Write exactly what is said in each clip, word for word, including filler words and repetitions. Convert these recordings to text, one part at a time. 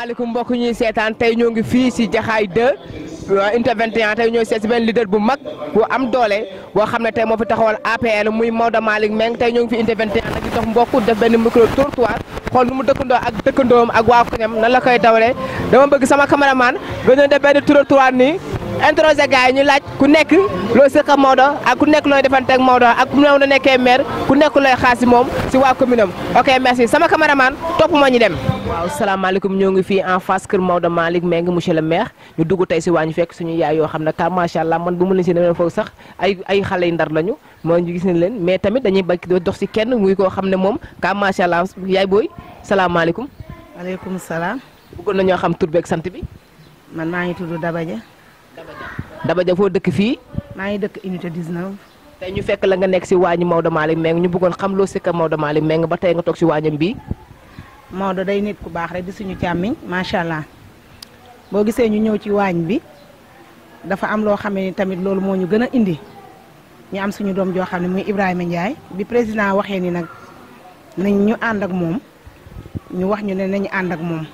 asalaamaaleykum mbokk ñuy seetaan tey ñoo ngi fii si Jaxaay deux unité vingt et un tey ñoo seet si benn leader bu mag bu am doole boo xam ne tey moo fi taxawal A P R muy Maodo Malick Meng tey ñoo ngi fi unité vingt et un nag di dox mbokk def benn micro trottoir xool nu mu dëkkandoo ak dëkkandoom ak waa koñam nan la koy dawalee dama bëgg sama caméraman nga ñëw def benn trottoir nii interroger gars yi ñu laaj ku nekk loo sëq ak Maodo ak ku nekk looy defante ak Maodo ak ku Maodo nekkee maire ku nekk looy xaas si moom si waa commune am ok merci sama caméraman topp ma ñu dem. waaw salaamaaleykum ñoo ngi fii en face kër Maodo Malick Meng monsieur le maire ñu dugg tey si waa ñu fekk suñu yaay yoo xam ne car macha allah man bu mu leen si demee foofu sax ay ay xale yu ndar lañu moo ñu gis nañ leen mais tamit dañuy bëgg dox si kenn muy koo xam ne moom car macha allah yaay booy salaamaaleykum. maaleykum salaam. bëggoon nañoo xam tur beeg sant bi. man maa ngi tudd Daba Dia. Daba Dia foo dëkk fii. maa ngi dëkk unité dix-neuf. tey ñu fekk la nga nekk si waañu Maodo Malick Meng ñu bëggoon xam loo sëkk Maodo Malick Meng ba tey nga toog si waañam bii. Maodo day nit ku baax rek di suñu càmmiñ macha allah boo gisee ñu ñëw ci waañ bi dafa am loo xam ne tamit loolu moo ñu gën a indi ñu am suñu doom joo xam ne muy Ibrahima Ndiaye bi président waxee ni nag nañ ñu ànd ak moom ñu wax ñu ne nañu ànd ak moom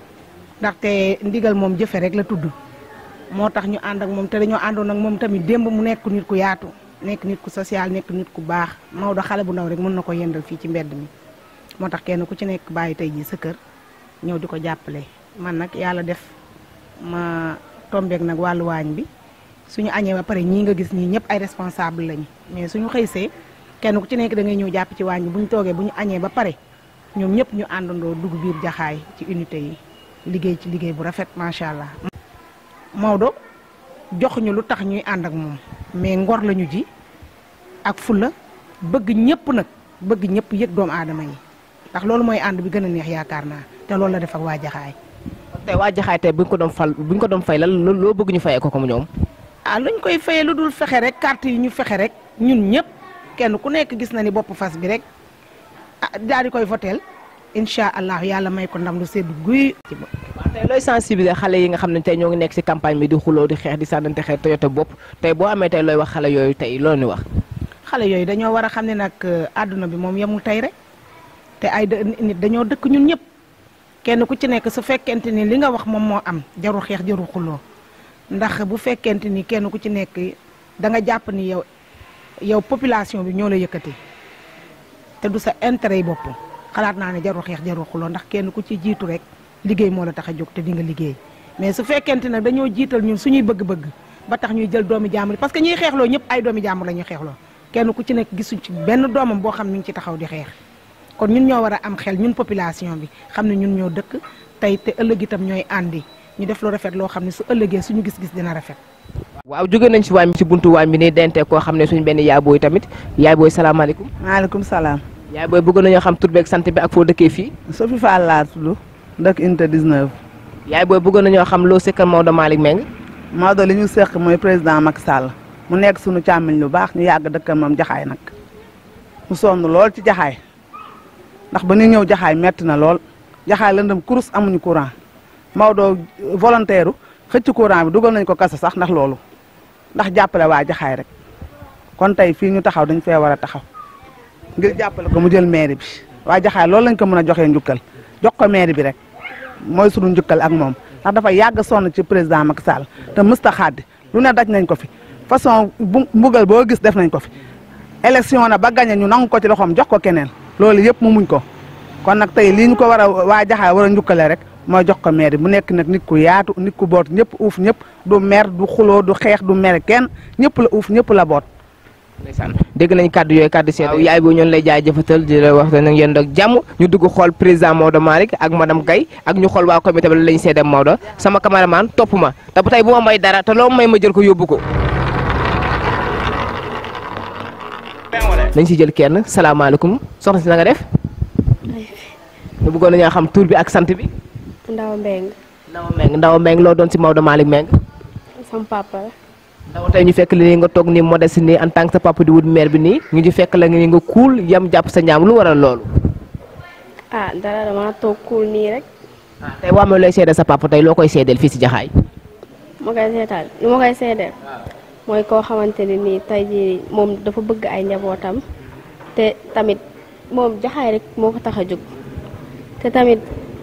ndaxte ndigal moom jëfe rek la tudd moo tax ñu ànd ak moom te dañoo àndoon ak moom tamit démb mu nekk nit ku yaatu nekk nit ku social nekk nit ku baax Maodo xale bu ndaw rek mën na ko yendal fii ci mbedd mi. moo tax kenn ku ci nekk bàyyi tey jii sa kër ñëw di ko jàppale man nag yàlla def ma tombeek nag wàllu waañ bi suñu añee ba pare ñii nga gis ñii ñëpp ay responsable lañu mais suñu xëysee kenn ku ci nekk da ngay ñëw jàpp ci waañ bi bu ñu toogee bu ñu añee ba pare ñoom ñëpp ñu àndandoo dugg biir Jaxaay ci unité yi liggéey ci liggéey bu rafet macha allah. Maodo jox ñu lu tax ñuy ànd ak moom mais ngor lañu ji ak fulla bëgg ñëpp nag bëgg ñëpp yëg doomu aadama yi. ndax loolu mooy ànd bi gën a neex yaakaar naa te loolu la def ak waa Jaxaay. tey waa Jaxaay tey bu ñu ko doon fal bu ñu ko doon fay lan loo bëgg ñu fayee ko comme ñoom. ah luñ koy fayee lu dul fexe rek carte yi ñu fexe rek ñun ñëpp kenn ku nekk gis na ni bopp fas bi rek ah daal di koy voteel incha allah yàlla may ko ndam lu sedd guy. waaw tey looy sensibiliser xale yi nga xam ne tey ñoo ngi nekk si campagne bi di xuloo di xeex di sànnante xeex te yote bopp tey boo amee tey looy wax xale yooyu tey loolu ni wax. xale yooyu dañoo war a xam ne nag àdduna bi moom yemul tey rek. te ay nit dañoo dëkk ñun ñëpp kenn ku ci nekk su fekkente ni li nga wax moom moo am jaru xeex jaru xuloo ndax bu fekkente ni kenn ku ci nekk da nga jàpp ni yow yow population bi ñoo la yëkkati te du sa intérêt yi bopp xalaat naa ne jaru xeex jaru xuloo ndax kenn ku ci jiitu rek liggéey moo la tax a jóg te di nga liggéey mais su fekkente nag dañoo jiital ñun suñuy bëgg-bëgg ba tax ñuy jël doomi jàmbur parce que ñuy xeexloo ñëpp ay doomi jàmbur la ñuy xeexloo kenn ku ci nekk gisuñ ci benn doomam boo xam mi ngi ci taxaw di xeex kon ñun ñoo war a am xel ñun population bi xam ne ñun ñoo dëkk tey te ëllëg itam ñooy àndi ñu def lu rafet loo xam ne su ëllëgee suñu gis-gis dina rafet. waaw jóge nañ si waañ bi si buntu waañ bi nii dente koo xam ne suñu benn yaay booy tamit yaay booy salaamaaleykum. maaleykum salaam. yaay booy bëggoon nañoo xam tur beeg sant bi ak foo dëkkee fii. Sophie Fall laa tudd dëkk unité dix-neuf. yaay booy bëggoon nañoo xam loo sëkkal Maodo Malick Meng. Maodo li ñu seq mooy président Macky Sall mu nekk suñu càmmiñ lu baax ñu yàgg dëkkal moom Jaxaay nag mu sonn lool ci Jaxaay ndax ba ñu ñëw Jaxaay metti na lool Jaxaay lëndëm kurus amuñu courant Maodo volontaire xëcc courant bi dugal nañ ko kasa sax ndax loolu ndax jàppale waa Jaxaay rek kon tey fii ñu taxaw dañ fee war a taxaw ngir jàppale ko mu jël mairie bi waa Jaxaay loolu lañ ko mën a joxee njukkal jox ko mairie bi rek mooy sunu njukkal ak moom ndax dafa yàgg sonn ci président Macky Sall te mësta xaddi lu ne daj nañ ko fi façon bu mbugal boo gis def nañ ko fi élection na ba gagné ñu nangu ko ci loxoom jox ko keneen loolu yëpp mu muñ ko kon nag tey lii ñu ko war a waa Jaxaay war a njukkale rek mooy jox ko maire bu nekk nag nit ku yaatu nit ku boot ñëpp uuf ñëpp du mer du xuloo du xeex du mere kenn ñëpp la uuf ñëpp la boot. ndeysaan dégg nañ kàddu yooyu kàddu seet yaay boobu ñoon lay jaay jëfatal di la wax nag yéen doog jàmm ñu dugg xool président Maodo Malick ak madame Gaye ak ñu xool waa comité bi lañ seede Maodo sama cameraman topp ma te bu tey bu ma may dara te loo may ma jël ko yóbbu ko. nañ si jël kenn salaamaaleykum soxna si na nga def. ñu bëggoon nañoo xam tur bi ak sant bi. Ndaw Mbeng. Ndaw Mbeng Ndaw Mbeng loo doon si Maodo Malick Meng. sama papa la. Ndaw tey ñu fekk li nga toog nii modeste nii en tant que sa papa di wut maire bi nii ñu di fekk la ni nga kuul yam jàpp sa ñaam lu waral loolu. ah dara dama toog kuul nii rek. ah tey waa ma looy seedeel sa papa tey loo koy seedeel fii si Jaxaay. ma koy seetal li ma koy seedeel. mooy koo xamante ne nii tey jii moom dafa bëgg ay njabootam te tamit moom Jaxaay rek moo ko tax a jóg te tamit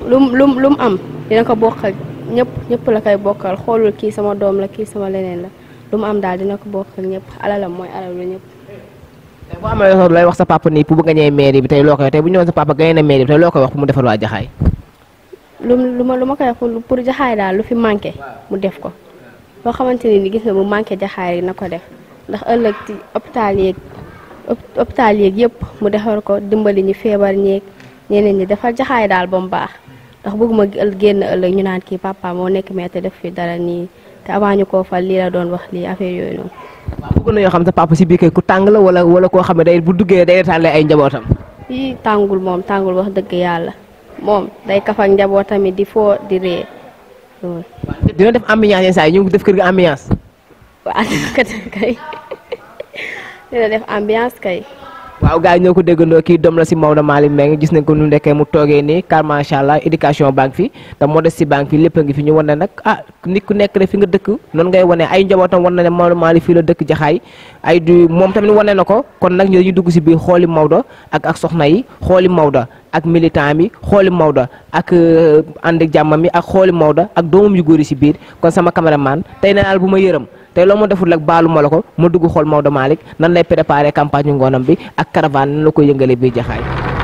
lu lu lu mu am dina ko bokk ak ñëpp ñëpp la koy bokkal xoolul kii sama doom la kii sama leneen la lu mu am daal dina ko bokk ak ñëpp alalam mooy alalu ñëpp. tey boo amee looy wax sa papa nii pour bu gañee mairie bi tey loo koy tey bu ñu ñëwoon sa papa gañee na mairie bi tey loo koy wax pour mu defar waa Jaxaay. lu lu ma lu ma koy wax pour Jaxaay daal lu fi manqué mu def ko loo xamante ni gis nga mu manqué Jaxaay na ko def ndax ëllëg ci hôpital yeeg hôpital yeeg yëpp mu defar ko dimbali ñu feebar ñeeg ñeneen ñi defar Jaxaay daal ba mu baax ndax bëgguma génn ëllëg ñu naan kii papa moo nekk mais te def fi dara nii te avant ñu koo fal lii la doon wax lii affaire yooyu noonu. waaw bëgg nañoo xam sa papa si biir kay ku tàng la wala wala koo xam ne day bu duggee day retaalee ay njabootam. fii tàngul moom tàngul wax dëgg yàlla moom day kaf ak njabootam di foo di ree loolu. dina def ambiance yenn saa yi ñu def kër gi ambiance. waaw kay dina def ambiance kay. waaw gars yi ñoo ko déggandoo kii doom la si Maodo Malick Mbengue gis nañ ko nu ndekkee mu toogee nii car macha allah éducation banque fi te modestie banque fi lépp a ngi fi ñu wan ne nag ah nit ku nekk rek fi nga dëkk noonu ngay wane ay njabootam wan na ne Maodo Malick fii la dëkk Jaxaay ay du moom tamit wane na ko kon nag ñu dañuy dugg si biir xooli Maodo ak ak soxna yi xooli Maodo ak militant mi xooli Maodo ak ànd ak jàmmam mi ak xooli Maodo ak doomam yu góor yi si biir kon sama caméraman tey nee naa bu ma yërëm tey loo ma deful rek baalu ma la ko ma dugg xool Maodo Malick nan lay préparé campagne yu ngoonam bi ak caravane nan la koy yëngale biir Jaxaay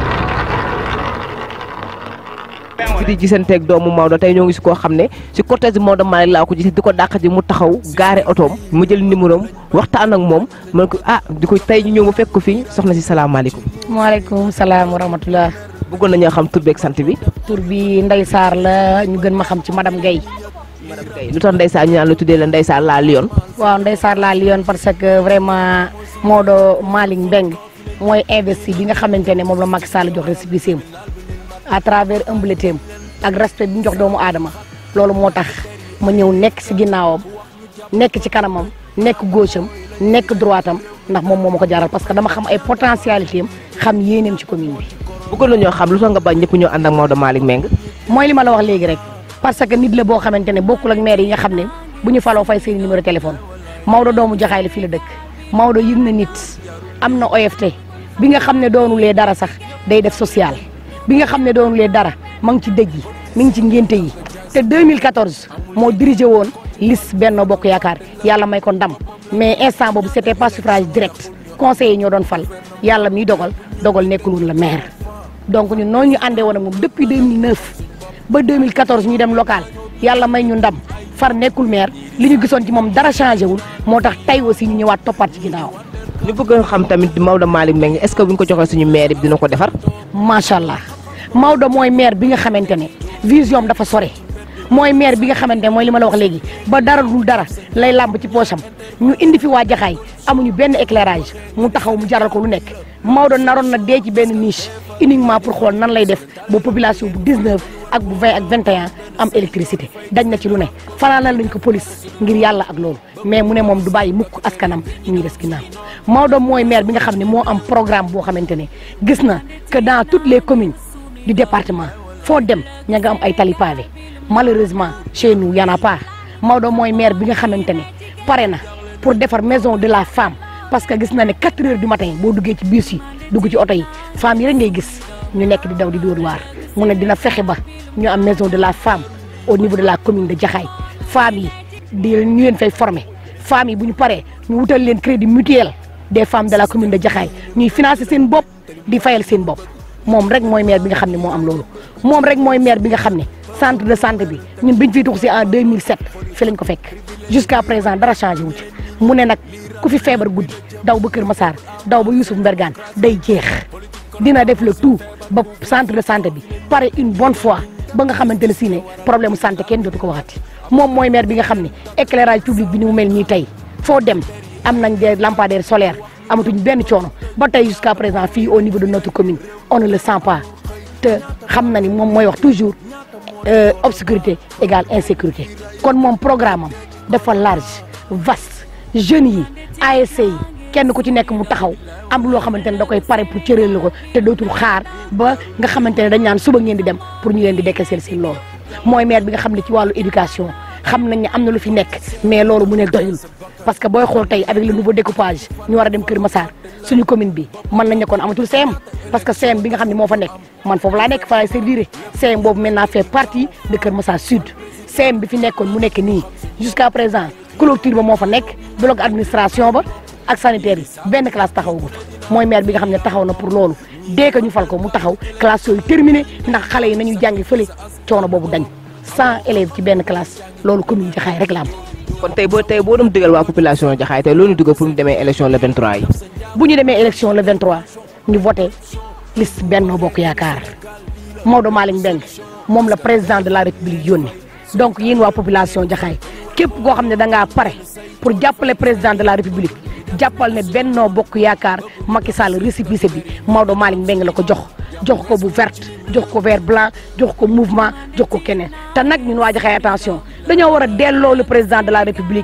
fi di gisanteeg doomu Maodo tey ñoo ngi si koo xam ne si cortège Maodo Malick laa ko gis di ko dàq ji mu taxaw gaare otoom mu jël numéro am waxtaan ak moom man ko ah di ko tey ñu ñëw mu fekk ko fii soxna si salaamaaleykum. maaleykum salaam wa rahmatulah. bëggoon nañoo xam tur beeg sant bi. tur bi Ndeye Sarr la ñu gën ma xam ci madame Guèye. madame Guèye lu tax Ndeye Sarr ñu naan la tuddee la Ndeye Sarr la Lion. waaw Ndeye Sarr la Lion parce que vraiment Maodo Malick Mbengue mooy investi bi nga xamante ne moom la Macky Sall jox récépissé am à travers ëmbleteem ak respect bi ñu jox doomu aadama loolu moo tax ma ñëw nekk si ginnaawam nekk ci kanamam nekk gauche am nekk droite am ndax moom moo ma ko jaral parce que dama xam ay potentialité am xam yéeneem ci commune bi. bëggoon nañoo xam lu tax nga bañ ñëpp ñoo ànd ak Maodo Malick Mbengue. mooy li ma la wax léegi rek parce que nit la boo xamante ne bokkul ak maire yi nga xam ne bu ñu faloo fay seen numéro téléphone Maodo doomu Jaxaay la fii la dëkk Maodo yëg na nit am na O F T bi nga xam ne doonulee dara sax day def social bi nga xam ne doonulee dara ma ngi ci dëj yi mi ngi ci ngénte yi te deux mille quatorze moo dirigé woon liste Benno Bokk Yaakaar yàlla may ko ndam mais instant boobu c'était pas suffrage direct conseillers ñoo doon fal yàlla miy dogal dogal nekkul woon la maire donc ñun noonu ñu àndee woon ak moom depuis deux mille neuf ba deux mille quatorze ñu dem local yàlla may ñu ndam far nekkul maire li ñu gisoon ci moom dara changé wul moo tax tey aussi ñu ñëwaat toppaat ci ginnaaw. ñu bëgg xam tamit Maodo Malick Mbengue est-ce que bu ñu ko joxee suñu maire bi dina ko defar. macha allah Maodo mooy maire bi nga xamante ne vision dafa sore mooy maire bi nga xamante ne mooy li ma la wax léegi ba dara dul dara lay làmb ci poche am ñu indi fi waa Jaxaay amuñu benn éclairage mu taxaw mu jaral ko lu nekk Maodo naroon na dee ci benn niche uniquement pour xool nan lay def ba population bu dix-neuf ak bu vingt ak vingt et un am électricité dañ na ci lu ne fanaanal lañ ko police ngir yàlla ak loolu mais mu ne moom du bàyyi mukk askanam ñuy des ginnaaw Maodo mooy maire bi nga xam ne moo am programme boo xamante ne gis na que dans toutes les communes du département foo dem ña nga am ay tali pavé malheureusement chez nous y en a pas Maodo mooy maire bi nga xamante ne pare na pour defar maison de la femme parce que gis na ne quatre heures du matin boo duggee ci bus yi dugg ci oto yi femmes yi rek ngay gis ñu nekk di daw di dóor waar mu ne dina fexe ba ñu am maison de la femme au niveau de la commune de Jaxaay femmes yi di ñu leen fay former femmes yi bu ñu paree ñu wutal leen crédit mutuel des femmes de la commune de Jaxaay ñuy financer seen bopp di fayal seen bopp moom rek mooy maire bi nga xam ne moo am loolu moom rek mooy maire bi nga xam ne centre de santé bi ñun biñ fiy tux si en deux mille sept fi lañ ko fekk jusqu'à présent dara changé wu ci mu ne nag ku fi feebar guddi daw ba Kër Massar daw ba Youssouf Mbergane day jeex dina def le tout ba centre de santé bi pare une bonne fois ba nga xamante ne si ne problème santé kenn dootu ko waxati moom mooy maire bi nga xam ne éclairage public bi ni mu mel nii tey foo dem am nañ des lampadaires solaires amatuñ benn coono ba tey jusqu'à présent fii au niveau de notre commune on ne le sent pas te xam na ni moom mooy wax toujours euh, obscurité égale insécurité kon moom programme am dafa large vaste jeunes yi A S C yi kenn ku ci nekk mu taxaw am loo xamante ne da koy pare pour cëréel la ko te dootul xaar ba nga xamante ne dañ naan suba ngeen di dem pour ñu leen di dekkeseel seen loolu mooy maire bi nga xam ne ci wàllu éducation xam nañ ne am na lu fi nekk mais loolu mu ne doyul parce que booy xool tey avec le nouveau découpage ñu war a dem Kër Massar suñu commune bi man nañ nekkoon amatul C M parce que C M bi nga xam ne moo fa nekk man foofu laa nekk fa laay servir C M boobu maintenant fait partie de Kër Massar Sud C M bi fi nekkoon mu nekk nii jusqu'à présent clôture ba moo fa nekk bloc administration ba ak sanitaire yi benn classe taxawu fa mooy maire bi nga xam ne taxaw na pour loolu dès que ñu fal ko mu taxaw classe yooyu terminé ndax xale yi nañu jàngi fële coono boobu dañ cent élèves ci benn classe loolu commune Jaxaay rek la am. kon tey boo tey boo doon digal waa population Jaxaay tey loolu ñu digal pour ñu demee élection le vingt-trois yi. bu ñu demee élection le vingt-trois ñu voté liste Benno Bokk Yaakaar Maodo Malick Mbengue moom la président de la république yónni donc yéen waa population Jaxaay képp koo xam ne da ngaa pare pour jàppale président de la république jàppal ne Benno Bokk Yaakaar Macky Sall récépissé bi Maodo Malick Mbengue la ko jox jox ko bu verte jox ko vert blanc jox ko mouvement jox ko keneen te nag ñun waa Jaxaay attention dañoo war a delloo le président de la république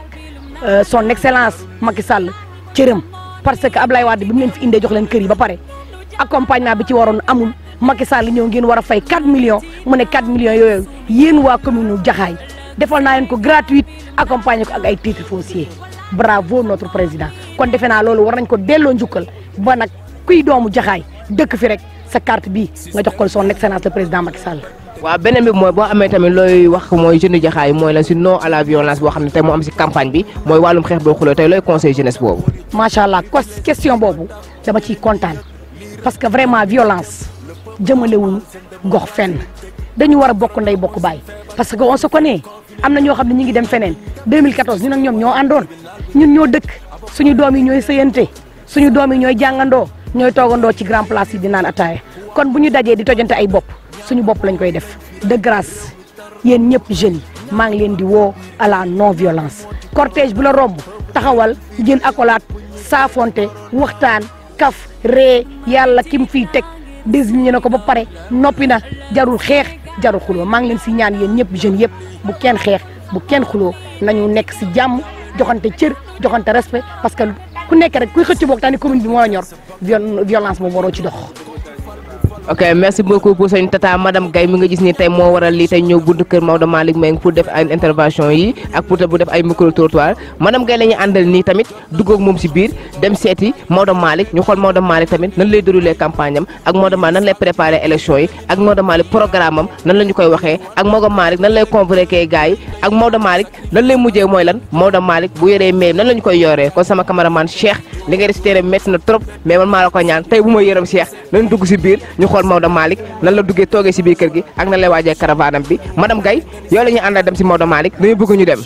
son excellence Macky Sall cëram parce que Ablaye Wade bi mu leen fi indee jox leen kër yi ba pare accompagnement bi ci waroon amul Macky Sall ñëw ngeen war a fay quatre millions mu ne quatre millions yooyu yéen waa commune Jaxaay defal naa leen ko gratuite accompagner ko ak ay titres fonciers bravo notre président kon defe naa loolu war nañ ko delloo njukkal ba nag kuy doomu Jaxaay dëkk fi rek sa carte bi nga jox ko son excellence le président Macky Sall. waaw beneen bi mooy boo amee tamit looy wax mooy jeune Jaxaay mooy la si non à la violence boo xam ne tey moo am si campagne bi mooy wàllum xeex boo xuloo tey looy conseil jeunesse boobu. macha allah question boobu dama ciy kontaan parce que vraiment violence jëmalewuñu gox fenn dañu war a bokk ndey bokk baay parce que on se connaît am na ñoo xam ne ñu ngi dem feneen deux mille quatorze ñun ak ñoom ñoo àndoon ñun ñoo dëkk suñu doom yi ñooy sëyante suñu doom yi ñooy jàngandoo ñooy toogandoo ci grand place yi di naan ataaya kon bu ñu dajee di tojante ay bopp suñu bopp lañ koy def de grâce yéen ñëpp jeunes yi maa ngi leen di woo à la non violence cortège bu la romb taxawal jël accolade saafonte waxtaan kaf ree yàlla ki mu fiy teg désigné na ko ba pare noppi na jarul xeex jarul xuloo maa ngi leen si ñaan yéen ñëpp jeunes yëpp bu kenn xeex bu kenn xuloo nañu nekk si jàmm joxante cër joxante respect parce que ku nekk rek kuy xëcc boog tani commune bi moo la ñor violence moom waroo ci dox. ok merci beaucoup pour sëñ tata madame Gaye mi nga gis ni tey moo waral lii tey ñëw buntu kër Maodo Malick Mbengue pour def ay intervention yi ak pour bu def ay micro trottoir madame Gaye la ñuy àndal nii tamit dugg ak moom si biir dem seeti Maodo Malick ñu xool Maodo Malick tamit nan lay déroulé campagne am ak Maodo Malick nan lay préparé élection yi ak Maodo Malick programme am nan la ñu koy waxee ak Maodo Malick nan lay convoqué gars yi ak Maodo Malick lan lay mujjee mooy lan Maodo Malick bu yoree mais nan la ñu koy yoree kon sama cameraman Cheikh li ngay récité métti na trop mais man maa la ko ñaan tey bu ma yërëm Cheikh nañ dugg si biir ñu xool Maodo Malick nan la duggee toogee si biir kër gi ak nan lay waajee caravane bi madame Gaye yow la ñuy àndal dem si Maodo Malick dañu bëgg ñu dem.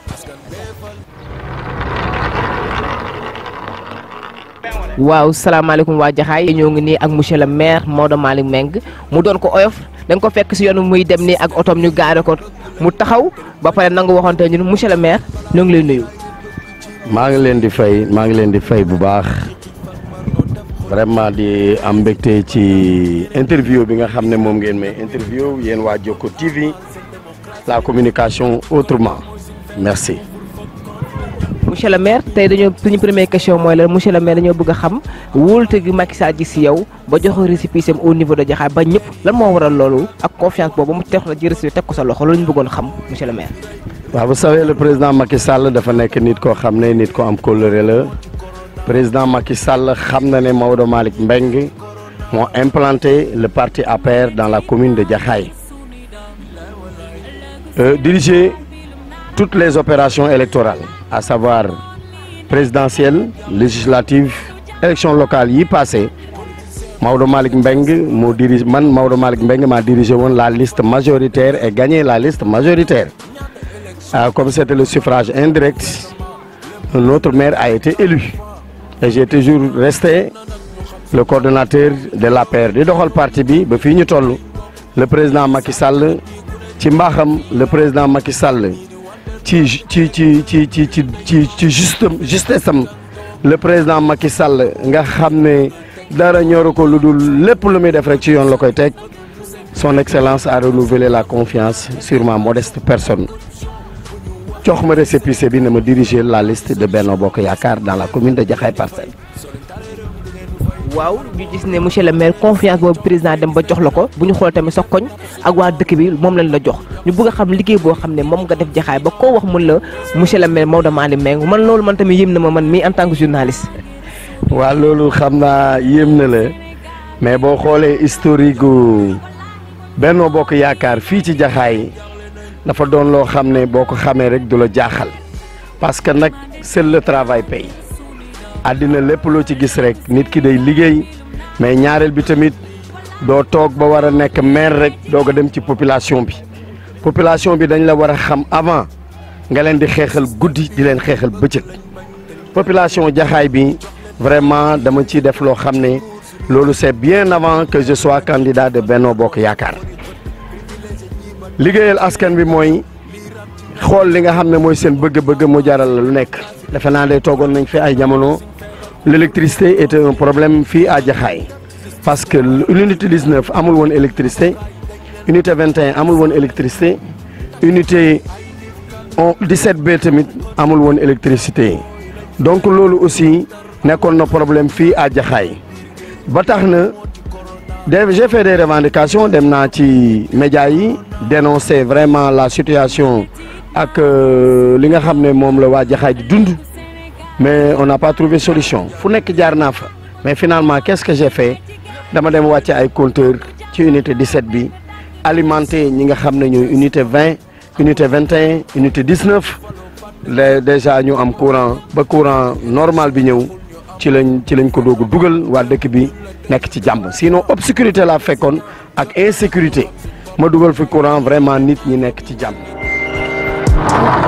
waaw salaamaaleykum waa Jaxaay ñoo ngi nii ak monsieur le maire Maodo Malick Mbengue mu doon ko oyof da nga ko fekk si yoon muy dem nii ak otoom ñu gaare ko mu taxaw ba pare nangu waxante ñun monsieur le maire ñoo ngi lay nuyu. maa ngi leen di fay maa ngi leen di fay bu baax vraiment di am mbégte ci interview bi nga xam ne moom ngeen may interview yéen waa Jokko T V la communication autrement merci. monsieur le maire tey dañoo suñu première question mooy la monsieur le maire dañoo bëgg a xam wóolute gi Macky Sall gi si yow ba jox récépissé au niveau de Jaxaay ba ñëpp lan moo waral loolu ak confiance boobu mu tex la ci récépissé teg ko sa loxo loolu ñu bëggoon xam monsieur le maire. waaw vous savez le président Macky Sall dafa nekk nit koo xam ne nit ko am kóllëre la président Macky Sall xam na ne Maodo Malick Mbengue moo implanté le parti A P R dans la commune de Jaxaay euh, diriger toutes les opérations électorales à savoir présidentielle législative élection locale yi passé Maodo Malick Mbengue moo dirige man Maodo Malick Mbengue maa dirigé woon la liste majoritaire et gagné la liste majoritaire. Euh, comme c'était le suffrage indirect, notre maire a été élu. Et j'ai toujours resté le coordonnateur de l'A P R. di doxal parti bi ba fii ñu toll le président Macky Sall ci mbaaxam le président Macky Sall ci ci ci ci ci ci ci ci juste justesse am le président Macky Sall nga xam ne dara ñoru ko lu dul lépp lu muy def rek ci yoon la koy teg son excellence a renouvelé la confiance sur ma modeste personne. jox ma récépissé bi na ma diriger la liste de Benno Bokk Yaakaar dans la commune de Jaxaay Parcelles. waaw ñu gis ne monsieur le maire confiance boobu président dem ba jox la ko bu ñu xool tamit sa koñ ak waa dëkk bi moom lañ la jox ñu bëgg a xam liggéey boo xam ne moom nga def Jaxaay ba koo wax mun la monsieur le maire Maodo Malick Mbengue man loolu man tamit yëm na ma man mii en tant que journaliste. waa loolu xam naa yéem na la mais boo xoolee historique gu Benno Bokk Yaakaar fii ci Jaxaay dafa doon loo xam ne boo ko xamee rek du la jaaxal parce que nag seul le travail paye àddina lépp loo ci gis rek nit ki day liggéey mais ñaareel bi tamit doo toog ba war a nekk maire rek doog a dem ci population bi population bi dañ la war a xam avant nga leen di xeexal guddi di leen xeexal bëccëg population Jaxaay bi vraiment dama ciy def loo xam ne loolu c'est bien avant que je sois candidat de Benno Bokk Yaakaar liggéeyal askan bi mooy xool li nga xam ne mooy seen bëgg-bëgg mu jaral la lu nekk defe naa de toogoon nañ fi ay jamono l'électricité était un problème fii à Jaxaay parce que l'unité dix-neuf amul woon électricité unité vingt et un amul woon électricité unité dix-sept B tamit amul woon électricité donc loolu aussi nekkoon na problème fii à Jaxaay ba tax na j'ai fait des revendications dem naa ci médias yi dénoncer vraiment la situation ak li nga xam ne moom la waa Jaxaay di dund mais on n'a pas trouvé solution fu nekk jaar naa fa mais finalement qu'est-ce que j'ai fait dama dem wàcce ay compteur ci unité dix-sept bi alimenter ñi nga xam ne ñooy unité vingt unité vingt et un unité dix-neuf les déjà ñu am courant ba courant normal bi ñëw ci lañ ci lañ ko doogu dugal waa dëkk bi nekk ci jàmm sinon obscurité laa fekkoon ak insécurité ma dugal fi courant vraiment nit ñi nekk ci jàmm